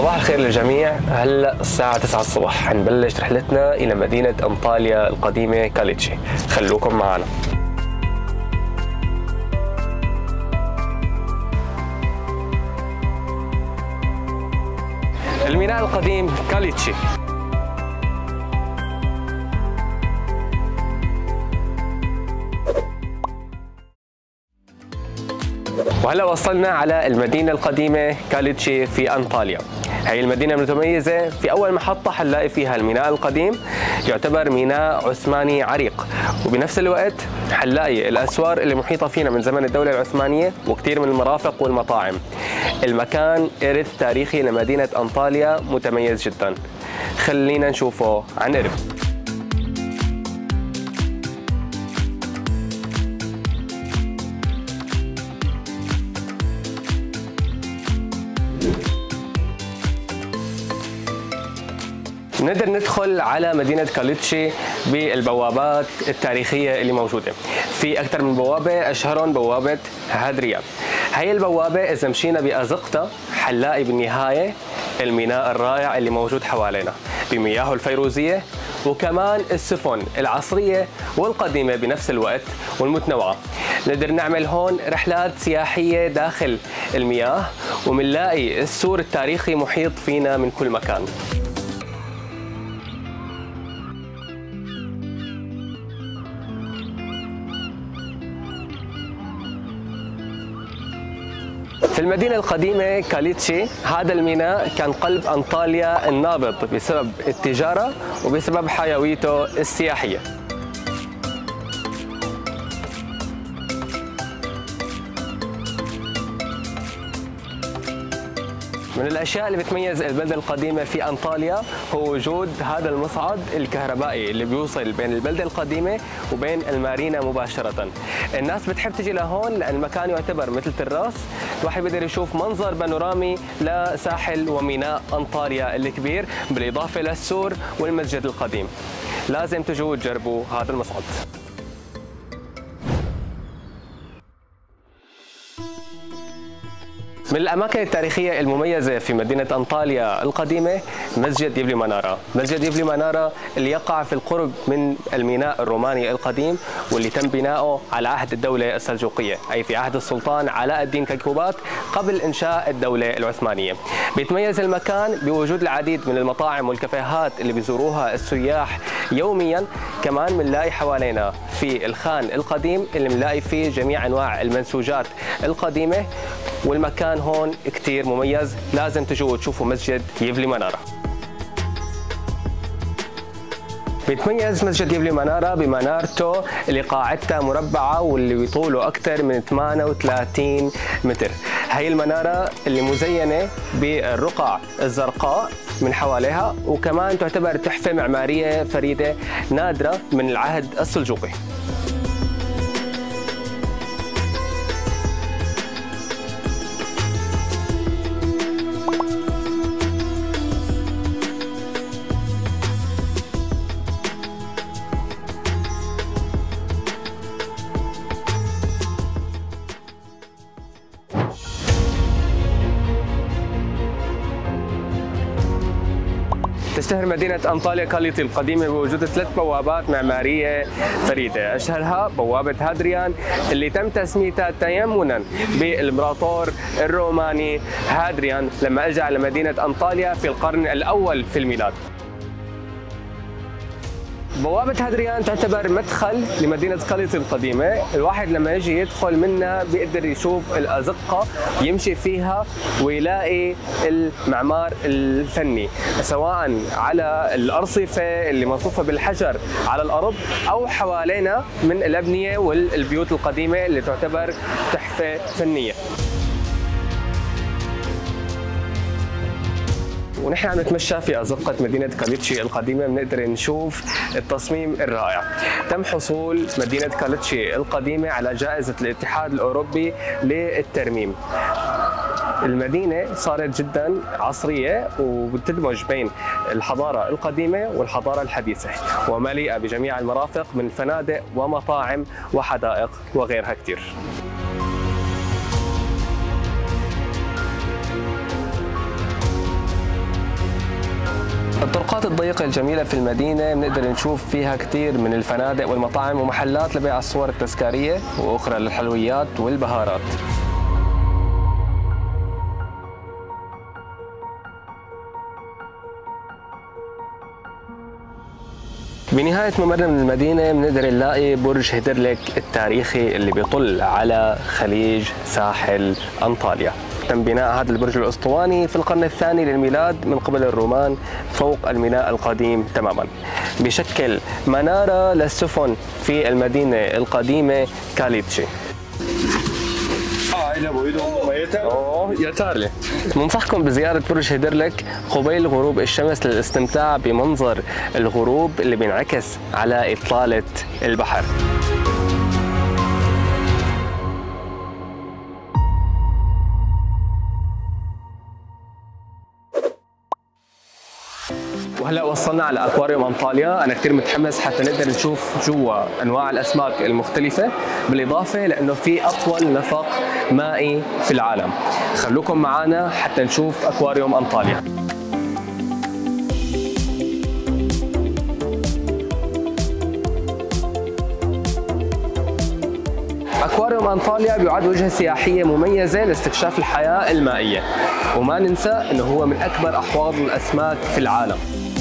صباح الخير للجميع. هلا الساعة 9 الصبح حنبلش رحلتنا إلى مدينة أنطاليا القديمة كاليتشي، خلوكم معنا. الميناء القديم كاليتشي. وهلا وصلنا على المدينة القديمة كاليتشي في أنطاليا. هي المدينة متميزة، في أول محطة حنلاقي فيها الميناء القديم، يعتبر ميناء عثماني عريق، وبنفس الوقت حنلاقي الأسوار اللي محيطة فينا من زمن الدولة العثمانية وكثير من المرافق والمطاعم. المكان إرث تاريخي لمدينة أنطاليا متميز جدا، خلينا نشوفه عن قرب. نقدر ندخل على مدينة كاليتشي بالبوابات التاريخية اللي موجودة. في أكثر من بوابة، أشهرهم بوابة هادريان. هي البوابة إذا مشينا بأزقتها حنلاقي بالنهاية الميناء الرائع اللي موجود حوالينا بمياهه الفيروزية، وكمان السفن العصرية والقديمة بنفس الوقت والمتنوعة. نقدر نعمل هون رحلات سياحية داخل المياه، ومنلاقي السور التاريخي محيط فينا من كل مكان. في المدينة القديمة كاليتشي، هذا الميناء كان قلب أنطاليا النابض بسبب التجارة وبسبب حيويته السياحية. من الأشياء اللي بتميز البلدة القديمة في أنطاليا هو وجود هذا المصعد الكهربائي اللي بيوصل بين البلدة القديمة وبين المارينا مباشرة. الناس بتحب تجي لهون لأن المكان يعتبر مثل تراس، الواحد بيقدر يشوف منظر بانورامي لساحل وميناء أنطاليا الكبير، بالإضافة للسور والمسجد القديم. لازم تجوا تجربوا هذا المصعد. من الأماكن التاريخية المميزة في مدينة أنطاليا القديمة مسجد يفلي منارة. مسجد يفلي منارة اللي يقع في القرب من الميناء الروماني القديم، واللي تم بناؤه على عهد الدولة السلجوقية، أي في عهد السلطان علاء الدين كيكوبات قبل إنشاء الدولة العثمانية. بيتميز المكان بوجود العديد من المطاعم والكافيهات اللي بيزوروها السياح يوميا. كمان بنلاقي حوالينا في الخان القديم اللي بنلاقي فيه جميع أنواع المنسوجات القديمة، والمكان هون كتير مميز. لازم تجوا تشوفوا مسجد يفلي منارة. بيتميز مسجد يفلي منارة بمنارته اللي قاعدتها مربعة واللي بيطوله أكثر من 38 متر. هي المنارة اللي مزينة بالرقع الزرقاء من حواليها، وكمان تعتبر تحفة معمارية فريدة نادرة من العهد السلجوقي. تشتهر مدينة أنطاليا كاليتشي القديمة بوجود 3 بوابات معمارية فريدة، أشهرها بوابة هادريان اللي تم تسميتها تيمنا بالإمبراطور الروماني هادريان لما أجى على مدينة أنطاليا في القرن الأول في الميلاد. بوابة هادريان تعتبر مدخل لمدينة كاليتشي القديمة. الواحد لما يجي يدخل منها بيقدر يشوف الأزقة يمشي فيها ويلاقي المعمار الفني، سواء على الأرصفة اللي مرصوفة بالحجر على الأرض أو حوالينا من الأبنية والبيوت القديمة اللي تعتبر تحفة فنية. ونحن عم نتمشى في أزقة مدينة كاليتشي القديمة بنقدر نشوف التصميم الرائع. تم حصول مدينة كاليتشي القديمة على جائزة الاتحاد الأوروبي للترميم. المدينة صارت جدا عصرية وبتدمج بين الحضارة القديمة والحضارة الحديثة، ومليئة بجميع المرافق من فنادق ومطاعم وحدائق وغيرها كتير. الطرقات الضيقة الجميلة في المدينة بنقدر نشوف فيها كثير من الفنادق والمطاعم ومحلات لبيع الصور التذكارية وأخرى للحلويات والبهارات. بنهاية ممر من المدينة بنقدر نلاقي برج هيدرليك التاريخي اللي بيطل على خليج ساحل أنطاليا. تم بناء هذا البرج الأسطواني في القرن الثاني للميلاد من قبل الرومان فوق الميناء القديم تماما. بشكل منارة للسفن في المدينة القديمة كاليتشي. ننصحكم بزيارة برج هيدرليك قبيل غروب الشمس للاستمتاع بمنظر الغروب اللي بينعكس على إطلالة البحر. وهلا وصلنا على اكواريوم انطاليا، انا كثير متحمس حتى نقدر نشوف جوا انواع الاسماك المختلفه، بالاضافه لانه في اطول نفق مائي في العالم. خلوكم معنا حتى نشوف اكواريوم انطاليا. أكواريوم أنطاليا بيعد وجهة سياحية مميزة لاستكشاف الحياة المائية، وما ننسى أنه هو من أكبر أحواض الأسماك في العالم.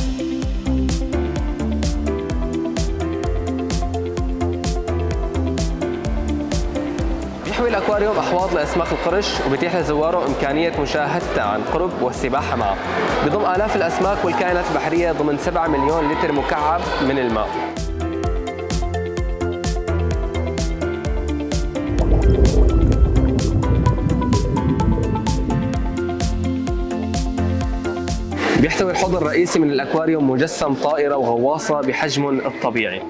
بيحوي الأكواريوم أحواض لأسماك القرش وبيتيح لزواره إمكانية مشاهدتها عن قرب والسباحة معه. بضم آلاف الأسماك والكائنات البحرية ضمن 7 مليون لتر مكعب من الماء. بيحتوي الحوض الرئيسي من الأكواريوم مجسم طائرة وغواصة بحجمهم الطبيعي.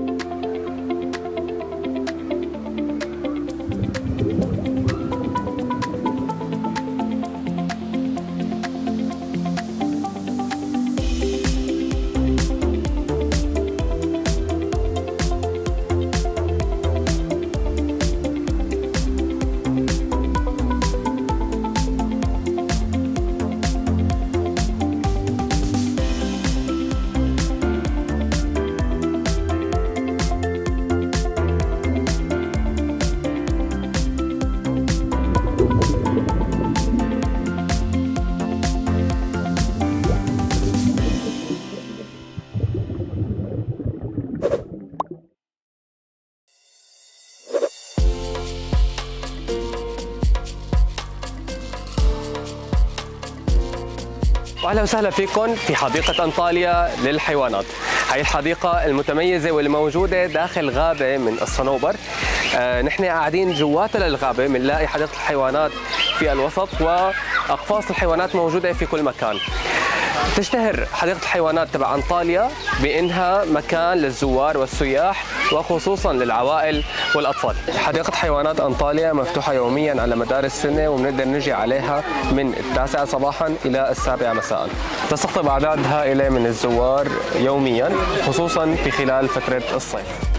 واهلا وسهلا فيكم في حديقة أنطاليا للحيوانات. هي الحديقة المتميزة واللي موجودة داخل غابة من الصنوبر. نحن قاعدين جواتها للغابة بنلاقي حديقة الحيوانات في الوسط وأقفاص الحيوانات موجودة في كل مكان. تشتهر حديقة الحيوانات تبع أنطاليا بأنها مكان للزوار والسياح وخصوصا للعوائل والأطفال. حديقة حيوانات أنطاليا مفتوحة يوميا على مدار السنة وبنقدر نجي عليها من 9 صباحا إلى 7 مساء. تستقطب أعداد هائلة من الزوار يوميا خصوصا في خلال فترة الصيف.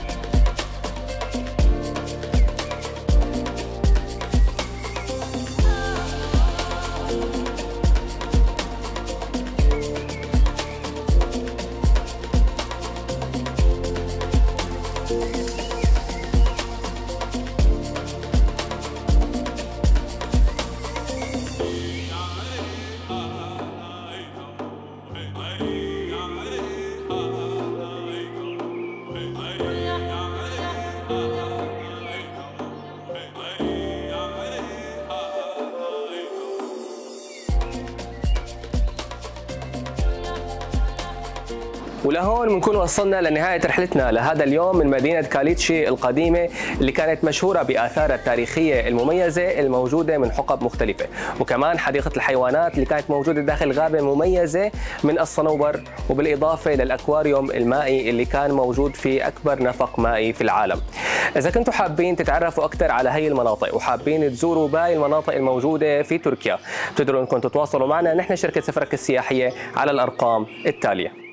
ولهون بنكون وصلنا لنهاية رحلتنا لهذا اليوم من مدينة كاليتشي القديمة اللي كانت مشهورة بآثارها التاريخية المميزة الموجودة من حقب مختلفة، وكمان حديقة الحيوانات اللي كانت موجودة داخل غابة مميزة من الصنوبر، وبالإضافة للأكواريوم المائي اللي كان موجود في أكبر نفق مائي في العالم. إذا كنتوا حابين تتعرفوا أكثر على هي المناطق وحابين تزوروا باقي المناطق الموجودة في تركيا، تقدروا أنكم تتواصلوا معنا نحن شركة سفرك السياحية على الأرقام التالية.